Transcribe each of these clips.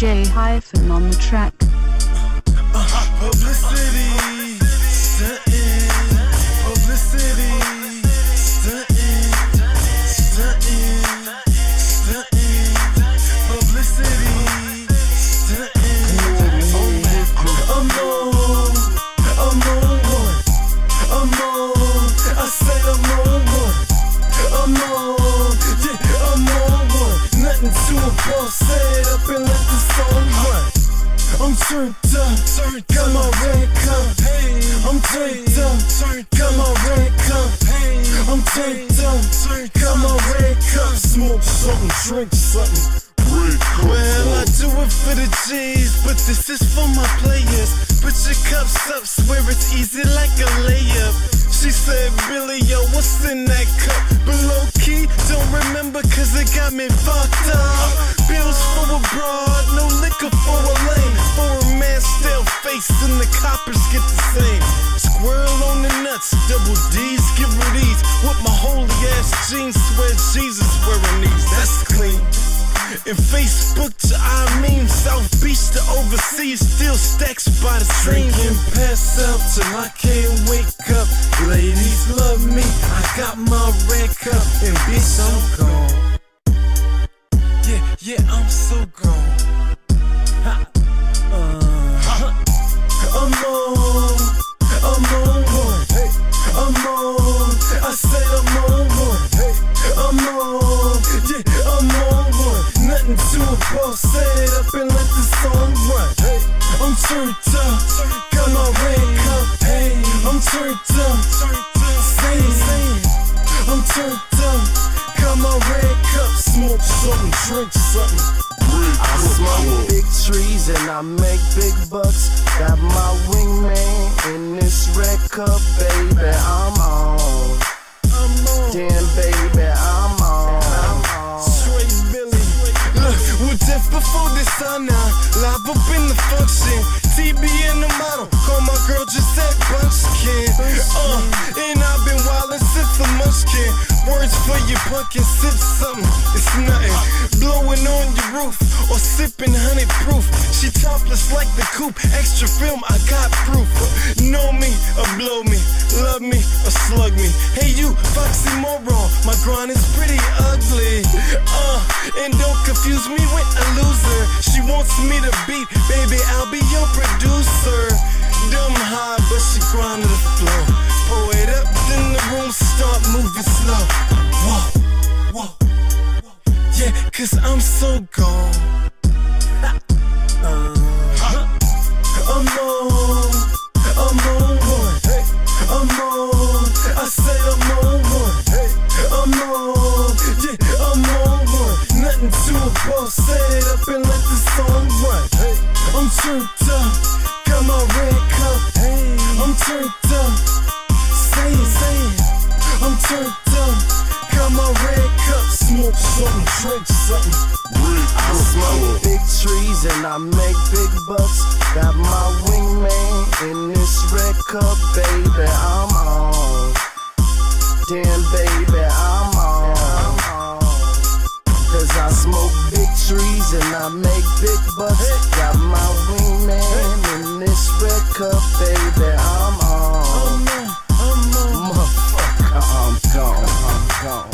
J-Hyphen on the track. Publicity, stuntin', publicity, stuntin', stuntin', stuntin', publicity, stuntin'. I'm on one, I'm on, I said I'm on one, I'm on, yeah, I'm on one. Nothing to a boss, set up and let the song run. I'm turned up, got my red cup. I'm turned up, got my red cup. I'm turned up, got my red cup. Smoke something, drink something. Well, I do it for the G's, but this is for my players. Put your cups up, swear it's easy like a layup. She said, Billy, yo, what's in that cup? But low key, don't remember cause it got me fucked up. Bills for a broad, no liquor for a lane. For a man, still face and the coppers get the same. Squirrel on the nuts, double D's, give her these. With my holy ass jeans, swear Jesus wearing these. That's clean. And Facebook to South Beach to overseas, still stacks by the stream. Drinking, pass out till I can't wake up. Ladies love me, I got my red cup, and bitch I'm gone. Yeah, I'm so gone. I'm on one. I'm on, I said I'm on one. I'm on, yeah, I'm on one. Nothing to a boss, set it up and let the song run. I'm turned up, got my red cup. I'm turned up, say it. I'm turned up, got my red cup. Smoke something, drink something. I smoke big trees and I make big bucks. Got my wingman in this red cup, baby. I'm on. Damn, baby, I'm on. Straight Billy. Look, we're just before this sun now. Live up in the function. TB in the model. Call my girl just that Bunchkin. And I've been wildin' since the munchkin. Words for your pumpkin, sip something. It's nothing. Blowing on your roof or sipping honey proof. She topless like the coupe. Extra film, I got proof. Know me or blow me. Love me or slug me. Hey you, Foxy Moron, my grind is pretty ugly. And don't confuse me with a loser. She wants me to beat, baby, I'll be your producer. Dumb high, but she grind to the flow. Pour it up, then the room start moving slow. Whoa, yeah, cause I'm so gone. I'm on one. I'm on, I said I'm on one. I'm on, yeah, I'm on one. Nothing to a boss, set it up and let the song run. I'm turned up, got my red cup. I'm turned up, say it. I'm turned up, got my red cup. Smoke something, drink something. I smoke big trees and I make big bucks. Got my wingman in this red cup, baby. I'm on. Damn, baby, I'm on. Cause I smoke big trees and I make big bucks. Got my wingman in this red cup, baby. I'm on. Motherfucker, I'm gone.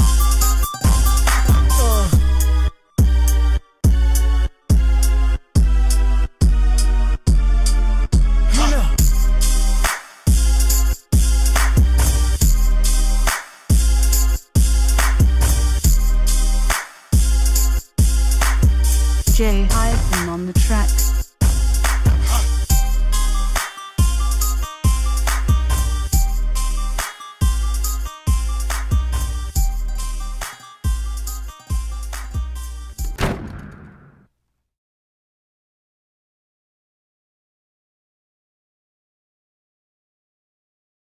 J-Hyphen on the track.